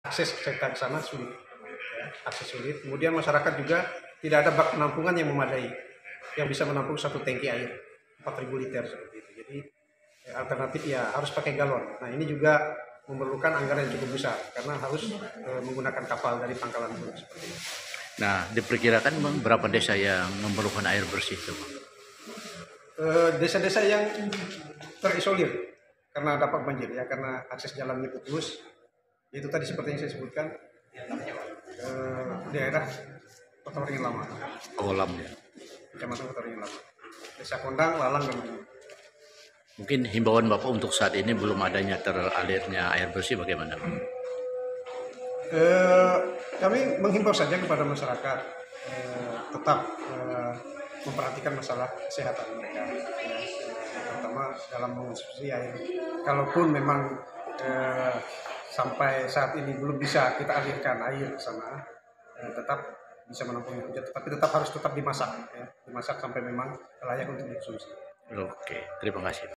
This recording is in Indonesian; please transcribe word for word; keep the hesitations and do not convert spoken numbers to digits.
akses ke sana sulit, ya, akses sulit. Kemudian masyarakat juga tidak ada bak penampungan yang memadai, yang bisa menampung satu tangki air empat ribu liter seperti itu. Jadi alternatif ya harus pakai galon. Nah ini juga memerlukan anggaran yang cukup besar karena harus e, menggunakan kapal dari Pangkalan Bun seperti itu. Nah, diperkirakan bang berapa desa yang memerlukan air bersih itu? Desa-desa yang terisolir karena dampak banjir ya, karena akses jalannya putus. Itu tadi seperti yang saya sebutkan e, daerah Kota Waringin Lama. Kolam ya. Kecamatan Kota Waringin Lama. Desa Kondang, Lalang dan Bungu. Mungkin himbauan Bapak untuk saat ini belum adanya teralirnya air bersih bagaimana? Eh, kami menghimbau saja kepada masyarakat eh, tetap eh, memperhatikan masalah kesehatan mereka, ya, terutama dalam mengonsumsi air. Kalaupun memang eh, sampai saat ini belum bisa kita alirkan air ke sana, eh, tetap bisa menampung hujan, tetapi tetap harus tetap dimasak, ya, dimasak sampai memang layak untuk dikonsumsi. Oke, terima kasih.